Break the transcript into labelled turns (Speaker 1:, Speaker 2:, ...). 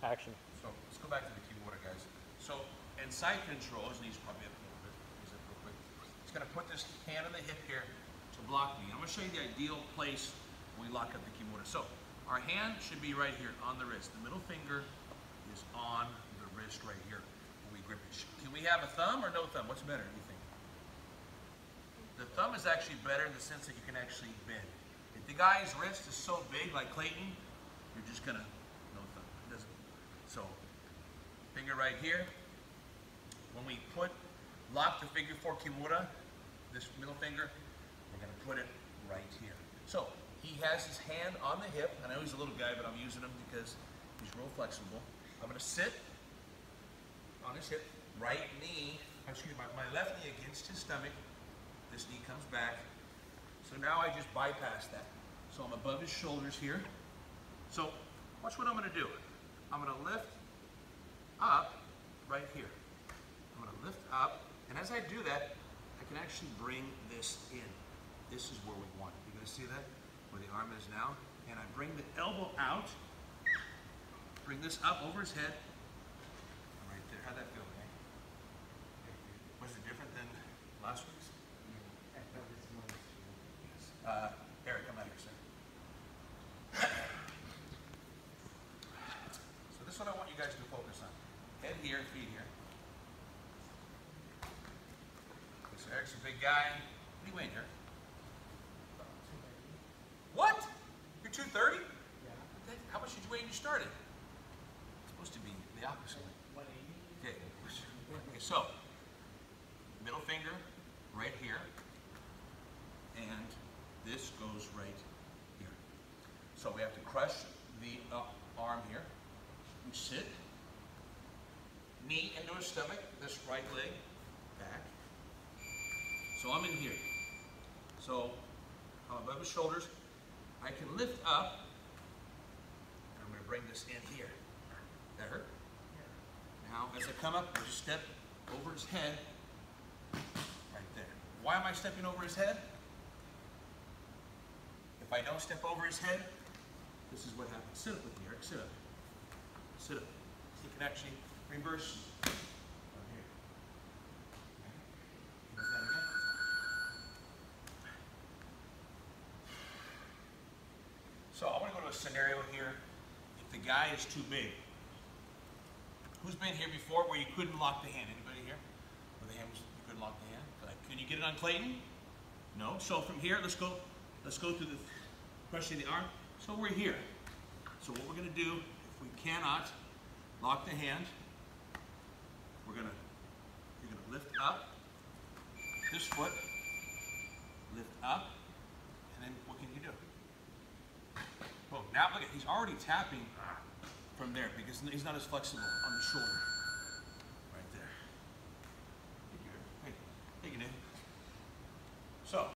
Speaker 1: Action.
Speaker 2: So let's go back to the Kimura, guys. So in side control, his knees probably up a little bit. Knees up real quick. He's going to put this hand on the hip here to block me. I'm going to show you the ideal place when we lock up the Kimura. So our hand should be right here on the wrist. The middle finger is on the wrist right here when we grip it. Can we have a thumb or no thumb? What's better, do you think? The thumb is actually better in the sense that you can actually bend. If the guy's wrist is so big, like Clayton, you're just gonna, no thumb. It doesn't. So, finger right here. When we lock the figure 4 Kimura, this middle finger, we're gonna put it right here. So, he has his hand on the hip. I know he's a little guy, but I'm using him because he's real flexible. I'm gonna sit on his hip, right knee, excuse me, my left knee against his stomach. This knee comes back. So now I just bypass that. So I'm above his shoulders here. So watch what I'm gonna do. I'm gonna lift up right here. I'm gonna lift up, and as I do that, I can actually bring this in. This is where we want it. You guys see that? Where the arm is now. And I bring the elbow out, bring this up over his head. Right there. How'd that feel, man? Was it different than last week's? Eric, come out here, sir. So this is what I want you guys to focus on. Head here, feet here. Okay, so Eric's a big guy. What do you weigh, Eric? What? You're 230?
Speaker 3: Yeah.
Speaker 2: Okay. How much did you weigh when you started? It's supposed to be the opposite.
Speaker 3: 180.
Speaker 2: Okay. Okay, so middle finger right here. And this goes right here. So we have to crush the arm here. We sit, knee into his stomach, this right leg back. So I'm in here. So I'm above his shoulders. I can lift up, and I'm going to bring this in here. That hurt? Now, as I come up, I just step over his head, right there. Why am I stepping over his head? If I don't step over his head, this is what happens. Sit up with me, Eric. Sit up. Sit up. You can actually reverse from here. Okay. That again. So I want to go to a scenario here. If the guy is too big, who's been here before where you couldn't lock the hand? Anybody here? Where the hand was, you couldn't lock the hand? Can you get it on Clayton? No. So from here, let's go through the crushing the arm. So we're here. So what we're going to do, if we cannot lock the hand, you're going to lift up this foot, lift up, and then what can you do? Oh, now look at, he's already tapping from there because he's not as flexible on the shoulder. Right there. Hey, Nick. So